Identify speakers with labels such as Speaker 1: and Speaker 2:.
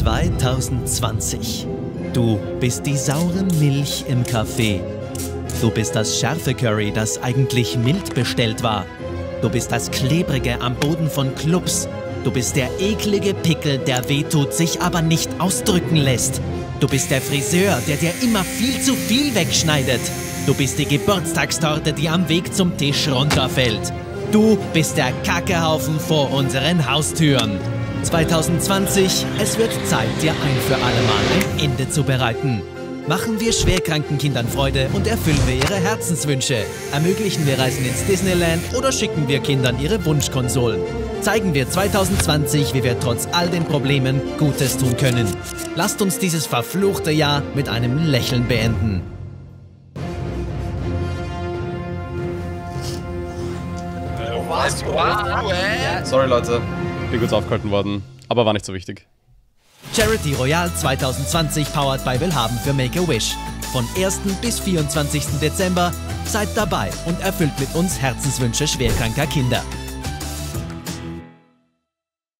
Speaker 1: 2020. Du bist die saure Milch im Kaffee. Du bist das scharfe Curry, das eigentlich mild bestellt war. Du bist das Klebrige am Boden von Clubs. Du bist der eklige Pickel, der wehtut, sich aber nicht ausdrücken lässt. Du bist der Friseur, der dir immer viel zu viel wegschneidet. Du bist die Geburtstagstorte, die am Weg zum Tisch runterfällt. Du bist der Kackehaufen vor unseren Haustüren. 2020, es wird Zeit, dir ein für alle Mal ein Ende zu bereiten. Machen wir schwerkranken Kindern Freude und erfüllen wir ihre Herzenswünsche. Ermöglichen wir Reisen ins Disneyland oder schicken wir Kindern ihre Wunschkonsolen. Zeigen wir 2020, wie wir trotz all den Problemen Gutes tun können. Lasst uns dieses verfluchte Jahr mit einem Lächeln beenden.
Speaker 2: Was?
Speaker 3: Sorry Leute, bin kurz aufgehalten worden, aber war nicht so wichtig.
Speaker 1: Charity Royale 2020 powered by Willhaben für Make-A-Wish. Von 1. bis 24. Dezember seid dabei und erfüllt mit uns Herzenswünsche schwerkranker Kinder.